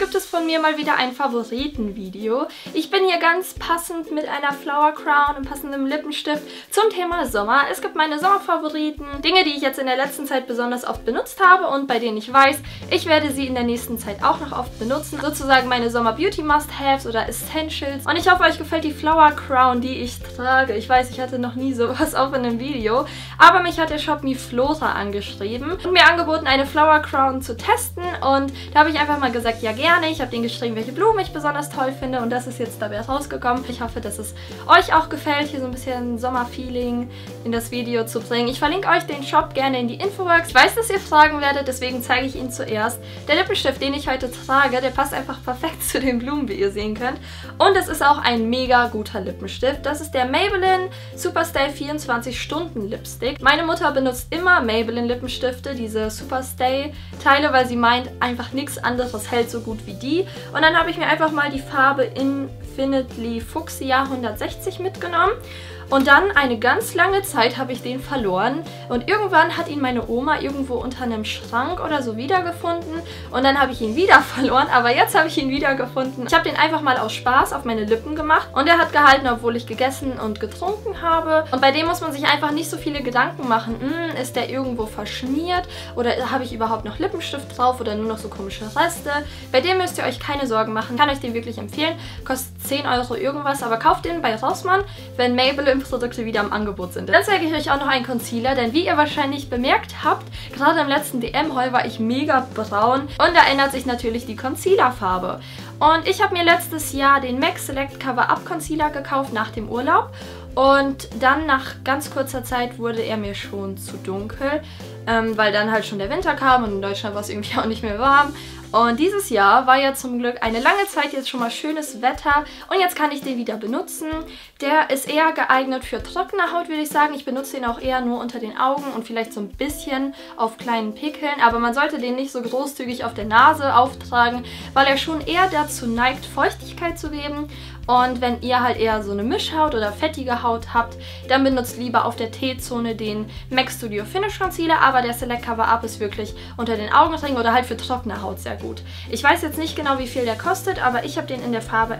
gibt es von mir mal wieder ein Favoritenvideo. Ich bin hier ganz passend mit einer Flower Crown und passendem Lippenstift zum Thema Sommer. Es gibt meine Sommerfavoriten, Dinge, die ich jetzt in der letzten Zeit besonders oft benutzt habe und bei denen ich weiß, ich werde sie in der nächsten Zeit auch noch oft benutzen. Sozusagen meine Sommer-Beauty-Must-Haves oder Essentials. Und ich hoffe, euch gefällt die Flower Crown, die ich trage. Ich weiß, ich hatte noch nie sowas auf in einem Video, aber mich hat der Shop Miflora angeschrieben und mir angeboten, eine Flower Crown zu testen. Und da habe ich einfach mal gesagt, ja gerne. Ich habe denen geschrieben, welche Blumen ich besonders toll finde und das ist jetzt dabei rausgekommen. Ich hoffe, dass es euch auch gefällt, hier so ein bisschen Sommerfeeling in das Video zu bringen. Ich verlinke euch den Shop gerne in die Infobox. Ich weiß, dass ihr fragen werdet, deswegen zeige ich ihn zuerst. Der Lippenstift, den ich heute trage, der passt einfach perfekt zu den Blumen, wie ihr sehen könnt. Und es ist auch ein mega guter Lippenstift. Das ist der Maybelline Superstay 24-Stunden Lipstick. Meine Mutter benutzt immer Maybelline Lippenstifte, diese Superstay Teile, weil sie meint, einfach nichts anderes hält so gut wie die. Und dann habe ich mir einfach mal die Farbe Infinitely Fuchsia 160 mitgenommen. Und dann eine ganz lange Zeit habe ich den verloren und irgendwann hat ihn meine Oma irgendwo unter einem Schrank oder so wiedergefunden und dann habe ich ihn wieder verloren, aber jetzt habe ich ihn wiedergefunden. Ich habe den einfach mal aus Spaß auf meine Lippen gemacht und er hat gehalten, obwohl ich gegessen und getrunken habe. Und bei dem muss man sich einfach nicht so viele Gedanken machen, ist der irgendwo verschmiert oder habe ich überhaupt noch Lippenstift drauf oder nur noch so komische Reste. Bei dem müsst ihr euch keine Sorgen machen, kann euch den wirklich empfehlen. Kostet 10 € irgendwas, aber kauft den bei Rossmann, wenn Maybelline Produkte wieder im Angebot sind. Dann zeige ich euch auch noch einen Concealer, denn wie ihr wahrscheinlich bemerkt habt, gerade im letzten DM-Haul war ich mega braun und da ändert sich natürlich die Concealer-Farbe. Und ich habe mir letztes Jahr den MAC Select Cover Up Concealer gekauft nach dem Urlaub und dann nach ganz kurzer Zeit wurde er mir schon zu dunkel, weil dann halt schon der Winter kam und in Deutschland war es irgendwie auch nicht mehr warm. Und dieses Jahr war ja zum Glück eine lange Zeit jetzt schon mal schönes Wetter und jetzt kann ich den wieder benutzen. Der ist eher geeignet für trockene Haut, würde ich sagen. Ich benutze ihn auch eher nur unter den Augen und vielleicht so ein bisschen auf kleinen Pickeln. Aber man sollte den nicht so großzügig auf der Nase auftragen, weil er schon eher dazu neigt, Feuchtigkeit zu geben. Und wenn ihr halt eher so eine Mischhaut oder fettige Haut habt, dann benutzt lieber auf der T-Zone den MAC Studio Finish Concealer. Aber der Select Cover Up ist wirklich unter den Augenringen oder halt für trockene Haut sehr gut. Ich weiß jetzt nicht genau, wie viel der kostet, aber ich habe den in der Farbe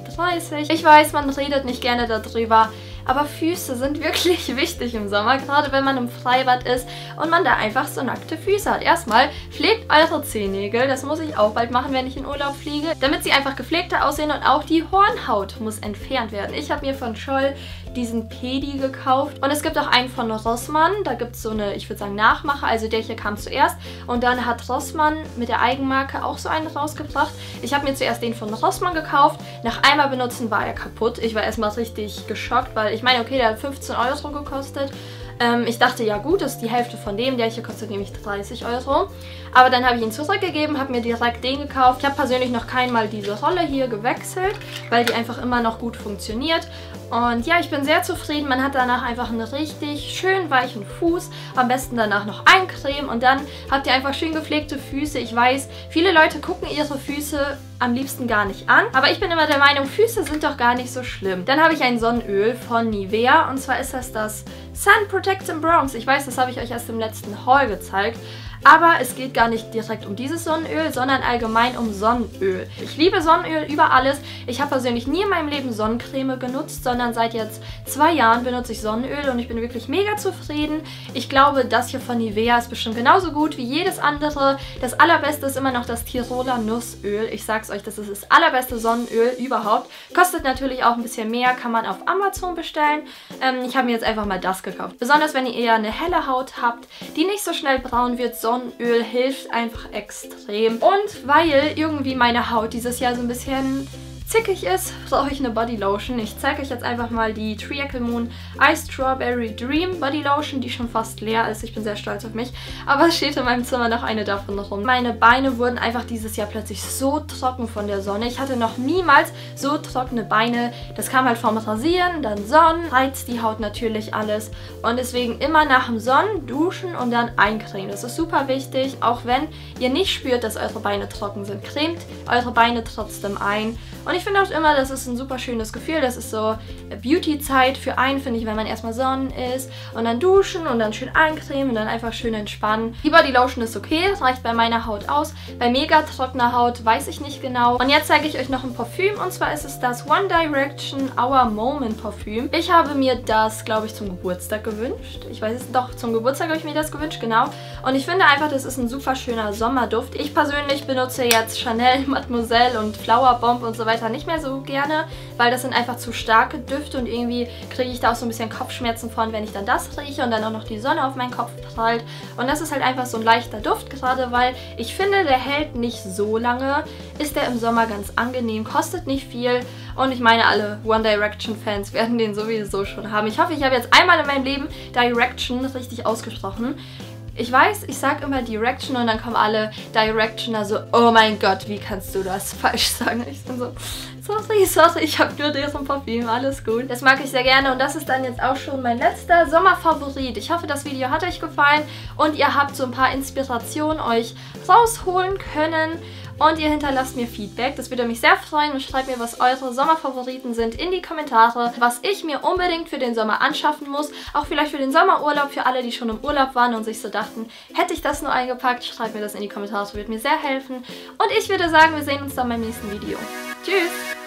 NC30. Ich weiß, man redet nicht gerne darüber, aber Füße sind wirklich wichtig im Sommer, gerade wenn man im Freibad ist und man da einfach so nackte Füße hat. Erstmal pflegt eure Zehennägel, das muss ich auch bald machen, wenn ich in Urlaub fliege, damit sie einfach gepflegter aussehen und auch die Hornhaut muss entfernt werden. Ich habe mir von Scholl diesen Pedi gekauft und es gibt auch einen von Rossmann, da gibt es so eine, ich würde sagen Nachmacher, also der hier kam zuerst und dann hat Rossmann mit der Eigenmarke auch so einen rausgebracht. Ich habe mir zuerst den von Rossmann gekauft, nach einmal benutzen war er kaputt. Ich war erstmal richtig geschockt, weil ich meine, okay, der hat 15 € gekostet. Ich dachte, ja gut, das ist die Hälfte von dem. Der hier kostet nämlich 30 €. Aber dann habe ich ihn zurückgegeben, habe mir direkt den gekauft. Ich habe persönlich noch keinmal diese Rolle hier gewechselt, weil die einfach immer noch gut funktioniert. Und ja, ich bin sehr zufrieden. Man hat danach einfach einen richtig schön weichen Fuß. Am besten danach noch eincremen und dann habt ihr einfach schön gepflegte Füße. Ich weiß, viele Leute gucken ihre Füße am liebsten gar nicht an. Aber ich bin immer der Meinung, Füße sind doch gar nicht so schlimm. Dann habe ich ein Sonnenöl von Nivea und zwar ist das Sun Protect in Bronze. Ich weiß, das habe ich euch erst im letzten Haul gezeigt. Aber es geht gar nicht direkt um dieses Sonnenöl, sondern allgemein um Sonnenöl. Ich liebe Sonnenöl über alles. Ich habe persönlich nie in meinem Leben Sonnencreme genutzt, sondern seit jetzt 2 Jahren benutze ich Sonnenöl und ich bin wirklich mega zufrieden. Ich glaube, das hier von Nivea ist bestimmt genauso gut wie jedes andere. Das allerbeste ist immer noch das Tiroler Nussöl. Ich sag's euch, das ist das allerbeste Sonnenöl überhaupt. Kostet natürlich auch ein bisschen mehr, kann man auf Amazon bestellen. Ich habe mir jetzt einfach mal das gekauft. Besonders wenn ihr eher eine helle Haut habt, die nicht so schnell braun wird, Sonnenöl hilft einfach extrem. Und weil irgendwie meine Haut dieses Jahr so ein bisschen zickig ist, brauche ich eine Bodylotion. Ich zeige euch jetzt einfach mal die Treacle Moon Ice Strawberry Dream Bodylotion, die schon fast leer ist. Ich bin sehr stolz auf mich. Aber es steht in meinem Zimmer noch eine davon rum. Meine Beine wurden einfach dieses Jahr plötzlich so trocken von der Sonne. Ich hatte noch niemals so trockene Beine. Das kam halt vom Rasieren, dann Sonnen, reizt die Haut natürlich alles. Und deswegen immer nach dem Sonnen duschen und dann eincremen. Das ist super wichtig. Auch wenn ihr nicht spürt, dass eure Beine trocken sind, cremt eure Beine trotzdem ein. Und ich finde auch immer, das ist ein super schönes Gefühl. Das ist so Beauty-Zeit für einen, finde ich, wenn man erstmal sonnen ist und dann duschen und dann schön eincremen und dann einfach schön entspannen. Die Body Lotion ist okay, das reicht bei meiner Haut aus. Bei mega trockener Haut weiß ich nicht genau. Und jetzt zeige ich euch noch ein Parfüm und zwar ist es das One Direction Our Moment Parfüm. Ich habe mir das, glaube ich, zum Geburtstag gewünscht. Ich weiß es doch, zum Geburtstag habe ich mir das gewünscht, genau. Und ich finde einfach, das ist ein super schöner Sommerduft. Ich persönlich benutze jetzt Chanel, Mademoiselle und Flower Bomb und so weiter nicht mehr so gerne, weil das sind einfach zu starke Düfte und irgendwie kriege ich da auch so ein bisschen Kopfschmerzen von, wenn ich dann das rieche und dann auch noch die Sonne auf meinen Kopf prallt. Und das ist halt einfach so ein leichter Duft, gerade weil ich finde, der hält nicht so lange, ist der im Sommer ganz angenehm, kostet nicht viel und ich meine, alle One Direction Fans werden den sowieso schon haben. Ich hoffe, ich habe jetzt einmal in meinem Leben Direction richtig ausgesprochen. Ich weiß, ich sage immer Direction und dann kommen alle Directioner so, oh mein Gott, wie kannst du das falsch sagen? Ich bin so, sorry, ich habe nur deren Parfüm, alles gut. Das mag ich sehr gerne und das ist dann jetzt auch schon mein letzter Sommerfavorit. Ich hoffe, das Video hat euch gefallen und ihr habt so ein paar Inspirationen euch rausholen können. Und ihr hinterlasst mir Feedback, das würde mich sehr freuen und schreibt mir, was eure Sommerfavoriten sind in die Kommentare, was ich mir unbedingt für den Sommer anschaffen muss, auch vielleicht für den Sommerurlaub, für alle, die schon im Urlaub waren und sich so dachten, hätte ich das nur eingepackt, schreibt mir das in die Kommentare, das würde mir sehr helfen. Und ich würde sagen, wir sehen uns dann beim nächsten Video. Tschüss!